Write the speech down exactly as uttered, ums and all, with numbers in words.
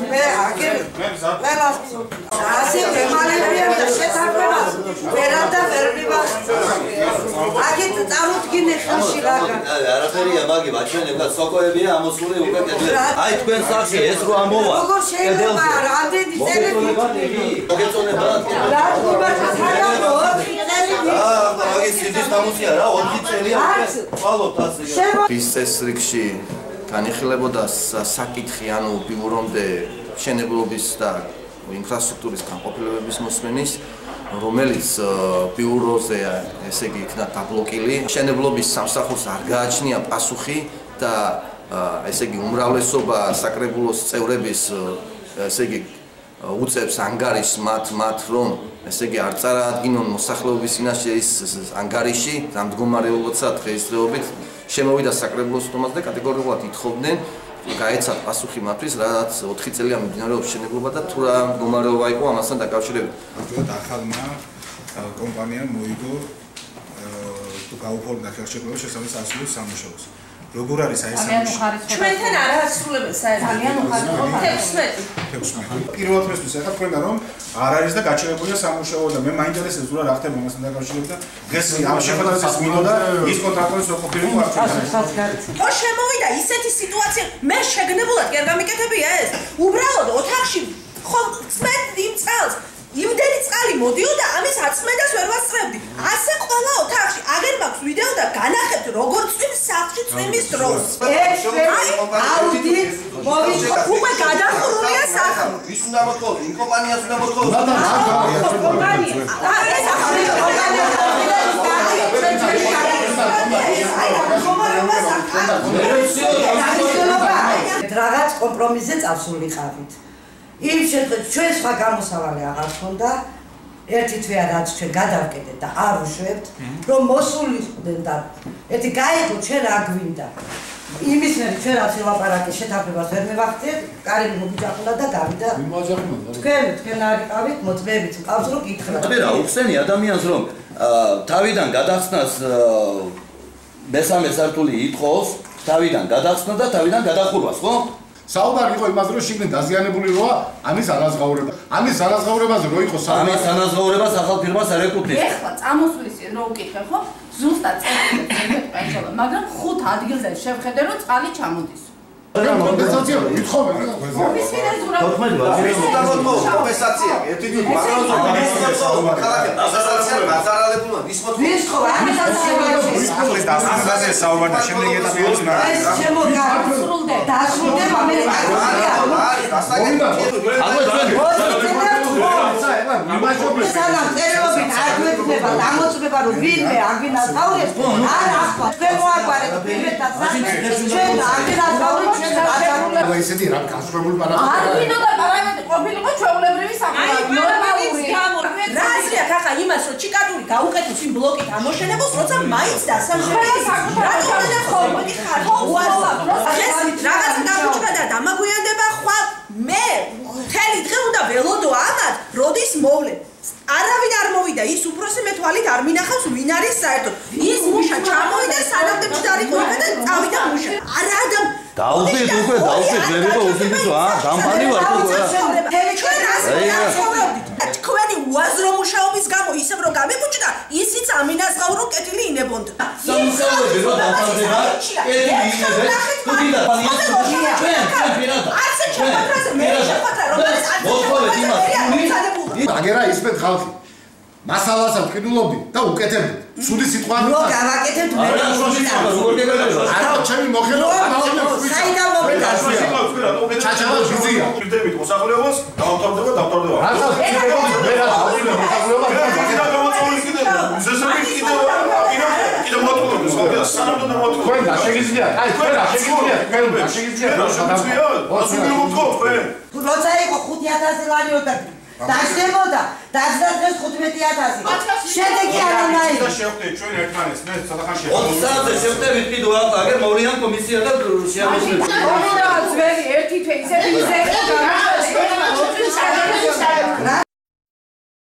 მე აგერ ყველას ასე მემალებიან და შეთანხმებას ვერა და ვერმივა აქეთ წარუდგინე ხელში რაგან არაფერია მაგი ვაჩვენებ და სოკოებია ამოსული უკვე კედლები აი თქვენ სახში ეს რო ამოვა როგორ შეიძლება რამდენი წელები მოგეწონება რა თქმა უნდა აა მაგის სიძის დამუსია რა ოთხი წელია ყალობთ ასე ის წესრიგში განიხილებოდა საკითხი ანუ ბიურომდე მშენებლობის და ინფრასტრუქტურის განყოფილებების მოსმენის რომელიც ბიუროზე ესე იგი იქნა დაბლოკილი მშენებლობის სამსახურს არ გააჩნია პასუხი და ესე იგი უმრავლესობა საკრებულოს წევრების ესე იგი უწევს ანგარიშს მათ მათ რომ ესე იგი არ წარადგინონ მოსახლეობის წინაშე ის ანგარიში ამ მდგომარეობაცა დღესდღეობით შემოვიდა საკრებულოს უსტომას და კატეგორიულად ითხოვდნენ გაეცათ პასუხი მათთვის რაც ოთხი წელია მიმდინარეობს მშენებლობა და თუ რა მდგომარეობა იყო ამასთან დაკავშირებით. ამჟამად ახალმა კომპანიამ მოიგო თუ გაუფორმა ხელშეკრულება შესაბამის ასრულებს სამუშაოს. როგორ არის აი სამუშაო? ჩვენთან არ ასრულებენ საერთოდ. თექვსმეტი. პირველ დღესთვის ახლა თქვენდა რომ არ არის და გაჩერებულია სამუშაო და მე მაინტერესებს თუ რა რა ხდება ამასთან დაკავშირებით და დღეს ამ შეხვედრას მინდოდა ის კონტრაქტორის ყოფილიყო არ ჩვენ. ხო შემოვიდა ისეთი სიტუაცია მე შეგნებულად კი არ გამიკეთებია ეს. უბრალოდ ოთახში ხო წმედ იმ წელს იმდენი წყალი მოდიოდა ამის აწმედას ვერ ვასწრებდი. ასე ყველა ოთახში აგერ მაქვს ვიდეო და განახებთ როგორ წვიმს სახლში წვიმის დროს. აუდი მოვიწყო უკვე გადახურულია სახლი. ვის უნდა მოთხოვო? იმ კომპანიას უნდა მოთხოვო? კომპანია. აი ეს ახალი კომპანია. რაღაც კომპრომისზე წავსულიყავით. იმ შემთხვევაში ჩვენ სხვა გამოსავალი აღარ ჰქონდა ერთი თვეა რაც ჩვენ გადავკეტეთ და არ უშვებთ რომ მოსულიყვნენ და ერთი გაიგო ჩვენ რა გვინდა იმის მე ჩვენ რაც ელაპარაკე შეთანხმებას ვერ მივახცეთ კარგი მოგიძახულა და გავიდა თქვენ თქვენ არიყავით მოწმებით მყავს რომ გითხრათ აბა რა უხსენი ადამიანს რომ თავიდან გადახსნას მესამე სართული ითხოვს თავიდან გადახსნა და თავიდან გადახურვას ხო? საუბარი იყო იმაზე რომ შიგნით დაზიანებული როა ამის ანაზღაურება. ამის ანაზღაურებაზე რო იყო საუბარი. ამის ანაზღაურებას ახალ ფირმას არ ეკუთვნის. ეხლა წამოსulis რო უკითხე ხო? ზუსტად წერტილებს ეჭოლა, მაგრამ ხუთ ადგილზე შევხედე რომ წყალი ჩამოდის. კომპენსაცია ვითხოვენ. კომპენსაცია. ერთი თუ მაგრამ ქალაქი დასასრულია გაზარალებულა ვის მოთხოვნა? ვის ხო ამის ახლის დასასრულზე საუბარი და შემდეგ ეტაპი უცნა. ეს შემოგასრულდა. დასრულდება მე არის დასაგები. სანამ წერილობით არ გვექნება დამოწმება რომ ვინმე აგინაზღაურებს არ ახლა თქვენ მოაგვარეთ პირდაპირ საქმეს ჩვენ აგინაზღაურეთ ჩვენ აწარმოებთ ისეთი რა განსხვავებული პარამეტრი არ გინდა პარამეტრი ყოფილიყო ჩვეულებრივი საქმე ნორმალური რა აზრია ხახა იმას რომ ჩიკატური გაუკეთოს იმ ბლოკით ამოშენებოს როცა მაინც დასამშვენია რატომ უნდა ხოლმე ხარ უარსა რაღაც გამოჩნდა და დამაგვიანდება ხვალ მე მთელი დღე უნდა ველოდო ამათ როდის მოვლე არავინ არ მოვიდა ის უფროსი მე თვალით არ მინახავს ვინ არის საერთოდ ის მუშა ჩამოვიდა სანამ დაბჭდარიყო იქა და წავიდა მუშა არა ადამ დაუშვით უკვე დაუშვით მე ვიყო უსინდისო ა დამფანი ვარ უკვე ჩვენ ასე ვაცხოვრობდით თქვენი უაზრო მუშაობის გამო ისევ რომ გამიბუჭდა ისიც ამინაზღაურო კეთილი ინებონდა სამუშაოები რომ დამთავრდება კეთილი ინებდა თუ გინდა პალიას ჩვენ ჩვენ პირადა ასე შეხვედრაზე მე შეხვედრა რომელიც აგერა აგერა ისმეთ ხალხი მასალასაც ვკითხულობდი და უკეთებდი სუდი სიტყვა რო გავაკეთებთ მე როგორ გეგებია არა ჩემი მოხელო საიდან მოვიდა ჩაჩალა ვიზია პირდებით მოსახლეობას დავთავრდება დავთავრდება რა მე რა დავწუნე მოსახლეობა კიდე გამოწვევის კიდე ზესები კიდე კიდე მოთხოვდეს ხო და სანამ და მოთხოვდეს თქვენ რა შეგიძლია აი თქვენ რა შეგიძლია თქვენ რა შეგიძლია რა შეგიძლია ასე მივუთხოთ თქვენ როცა იყო ხუთი ათასი ლარი ოდა დაждებოდა დაждდა დღეს ხუთმეტი ათასი შედეგი არანაირი და შევხვდით ჩვენ ერთმანეთს მე სადახანში ოთხ საათზე შევხვდებით კიდევ ახლა აგერ მოვლიან კომისია და შეამოწმეთ რა ძველი ერთი თვე ისეთი ზედა